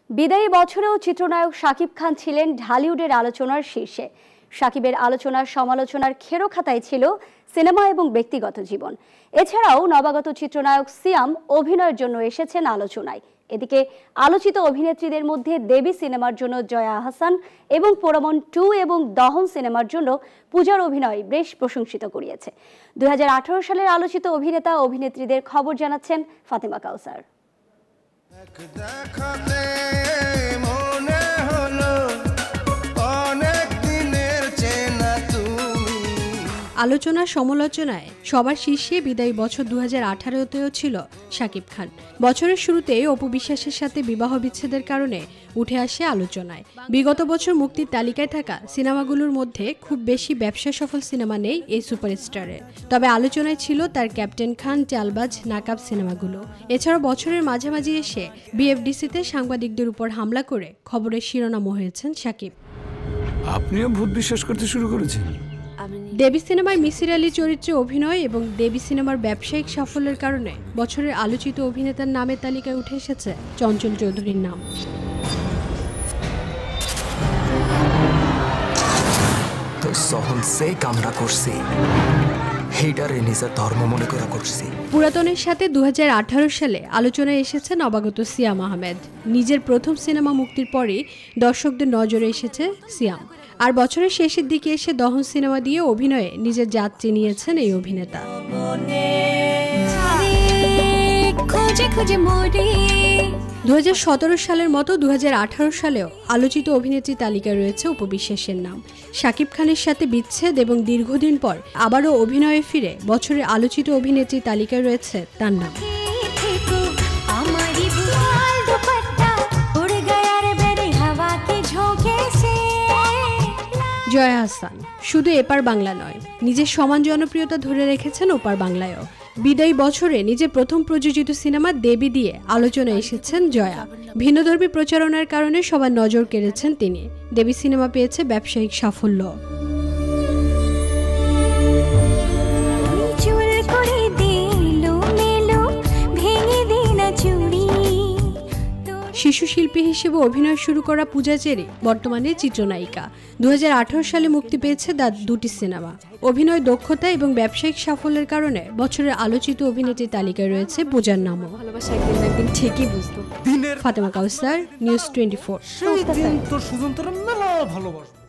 বিদায়ী বছরেও চিত্রনায়ক শাকিব খান ছিলেন ঢালিউডের আলোচনার শীর্ষে। শাকিবের আলোচনার সমালোচনার খেরো খাতায় ছিল সিনেমা এবং ব্যক্তিগত জীবন। এছাড়াও নবাগত চিত্রনায়ক সিয়াম অভিনয়ের জন্য এসেছেন আলোচনায়। এদিকে আলোচিত অভিনেত্রীদের মধ্যে দেবী সিনেমার জন্য জয়া আহসান এবং পোড়ামন 2 এবং দহন সিনেমার জন্য পূজার অভিনয় বেশ প্রশংসিত করিয়েছে। 2018 সালের আলোচিত অভিনেতা অভিনেত্রীদের খবর জানাচ্ছেন ফাতেমা কাউসার। আলোচনা সমালোচনায় সবার শীর্ষে বিদায়ী বছর 2018তেও ছিল শাকিব খান। বছরের শুরুতে অপু বিশ্বাসের সাথে বিবাহ বিচ্ছেদের কারণে উঠে আসে আলোচনায়। বিগত বছর মুক্তির তালিকায় থাকা সিনেমাগুলোর মধ্যে খুব বেশি ব্যবসা সফল সিনেমা নেই এই সুপারস্টারের। তবে আলোচনায় ছিল তার ক্যাপ্টেন খান, চালবাজ, নাকাব সিনেমাগুলো। এছাড়াও বছরের মাঝামাঝি এসে বিএফডিসিতে সাংবাদিকদের উপর হামলা করে খবরের শিরোনামও হয়েছেন শাকিব। আপনিও ভূত বিশ্বাস করতে শুরু করেছেন? দেবী সিনেমায় মিসির আলী চরিত্রে অভিনয় এবং দেবী সিনেমার ব্যবসায়িক সাফল্যের কারণে বছরের আলোচিত অভিনেতার নামের তালিকায় উঠে এসেছে চঞ্চল চৌধুরীর নাম। পুরাতনের সাথে 2018 সালে আলোচনায় এসেছে নবাগত সিয়াম আহমেদ। নিজের প্রথম সিনেমা মুক্তির পরই দর্শকদের নজরে এসেছে সিয়াম। আর বছরের শেষের দিকে এসে দহন সিনেমা দিয়ে অভিনয়ে নিজের জাত চিনিয়েছেন এই অভিনেতা। 2017 সালের মতো 2018 সালেও আলোচিত অভিনেত্রী তালিকায় রয়েছে অপু বিশ্বাসের নাম। শাকিব খানের সাথে বিচ্ছেদ এবং দীর্ঘদিন পর আবারও অভিনয়ে ফিরে বছরের আলোচিত অভিনেত্রী তালিকায় রয়েছে তার নাম। জয়া আহসান শুধু এপার বাংলা নয়, নিজের সমান জনপ্রিয়তা ধরে রেখেছেন ওপার বাংলায়ও। বিদায়ী বছরে নিজের প্রথম প্রযোজিত সিনেমা দেবী দিয়ে আলোচনায় এসেছেন জয়া। ভিন্নধর্মী প্রচারণার কারণে সবার নজর কেড়েছেন তিনি। দেবী সিনেমা পেয়েছে ব্যবসায়িক সাফল্য। শিশু শিল্পী হিসেবে অভিনয় শুরু করা পূজা চেরি বর্তমানে চিত্রনায়িকা। 2018 সালে মুক্তি পেয়েছে তার দুটি সিনেমা। অভিনয় দক্ষতা এবং ব্যবসায়িক সাফল্যের কারণে বছরের আলোচিত অভিনেত্রী তালিকায় রয়েছে পূজার নামও। ফাতেমা কাউসার, নিউজ 24।